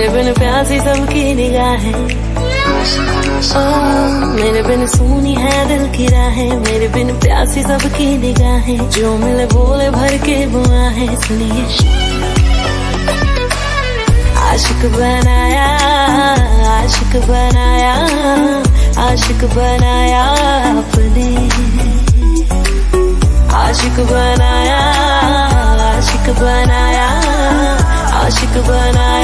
मेरे बिन प्यासी सबकी निगाहें, मेरे बिन सुनी है दिल की राहें, मेरे बिन प्यासी सबकी निगाहें, जो मिले बोले भर के बुआ है। सुनिए आशिक बनाया, आशिक बनाया, आशिक बनाया अपने, आशिक बनाया, आशिक बनाया, आशिक बनाया।